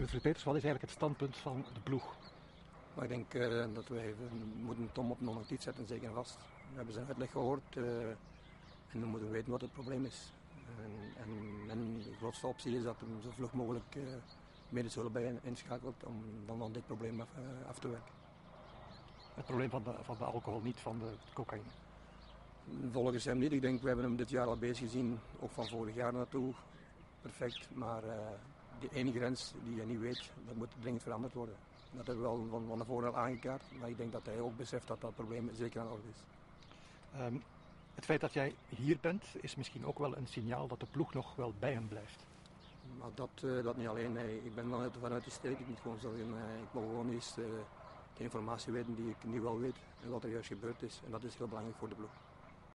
Wilfried Peters, wat is eigenlijk het standpunt van de ploeg? Maar ik denk dat wij moeten Tom op non-actief zetten, zeker en vast. We hebben zijn uitleg gehoord en we moeten weten wat het probleem is. En de grootste optie is dat we zo vlug mogelijk medisch hulp bij inschakelt om dan dit probleem af te werken. Het probleem van de alcohol, niet van de cocaïne? Volgens hem niet. Ik denk, we hebben hem dit jaar al bezig gezien, ook van vorig jaar naartoe. Perfect, maar die ene grens die je niet weet, dat moet dringend veranderd worden. Dat hebben we wel van tevoren al aangekaart, maar ik denk dat hij ook beseft dat dat probleem zeker aan de orde is. Het feit dat jij hier bent, is misschien ook wel een signaal dat de ploeg nog wel bij hem blijft. Maar dat niet alleen. Nee. Ik ben vanuit de streek. Ik moet gewoon zeggen, ik wil gewoon eens de informatie weten die ik nu wel weet en wat er juist gebeurd is. En dat is heel belangrijk voor de ploeg.